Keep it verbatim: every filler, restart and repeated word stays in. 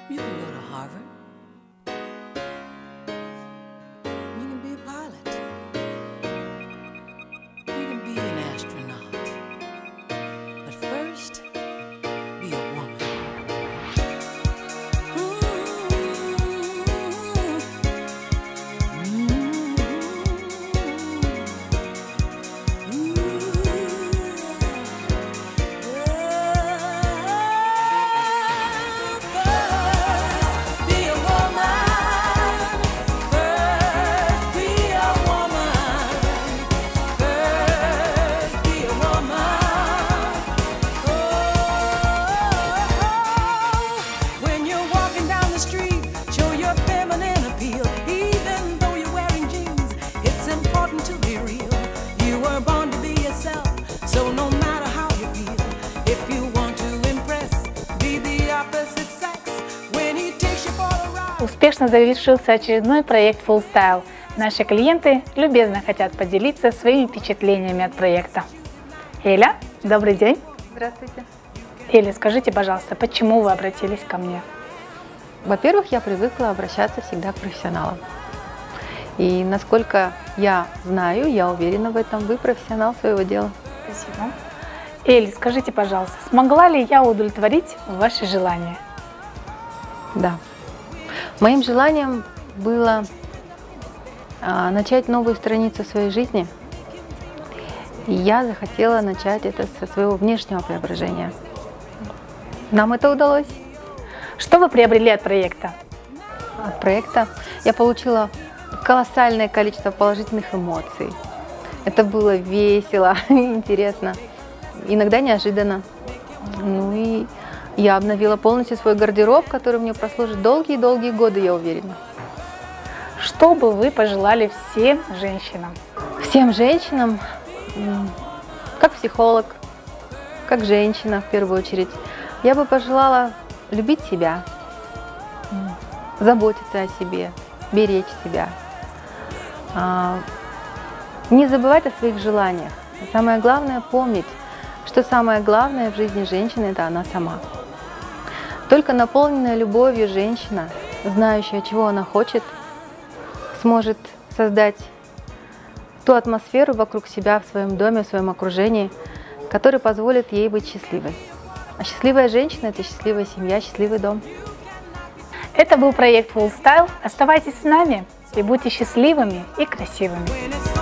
You can go to Harvard. You can be a pilot. You can be an astronaut. But first, be a woman. Успешно завершился очередной проект Full Style. Наши клиенты любезно хотят поделиться своими впечатлениями от проекта. Эля, добрый день. Здравствуйте. Эля, скажите, пожалуйста, почему вы обратились ко мне? Во-первых, я привыкла обращаться всегда к профессионалам. И насколько я знаю, я уверена в этом, вы профессионал своего дела. Спасибо. Эля, скажите, пожалуйста, смогла ли я удовлетворить ваши желания? Да. Моим желанием было а, начать новую страницу своей жизни. И я захотела начать это со своего внешнего преображения. Нам это удалось. Что вы приобрели от проекта? От проекта я получила колоссальное количество положительных эмоций. Это было весело, интересно, иногда неожиданно. Ну и я обновила полностью свой гардероб, который мне прослужит долгие-долгие годы, я уверена. Что бы вы пожелали всем женщинам? Всем женщинам, как психолог, как женщина в первую очередь, я бы пожелала любить себя, заботиться о себе, беречь себя, не забывать о своих желаниях. Самое главное помнить, что самое главное в жизни женщины – это она сама. Только наполненная любовью женщина, знающая, чего она хочет, сможет создать ту атмосферу вокруг себя, в своем доме, в своем окружении, которая позволит ей быть счастливой. А счастливая женщина – это счастливая семья, счастливый дом. Это был проект Full Style. Оставайтесь с нами и будьте счастливыми и красивыми.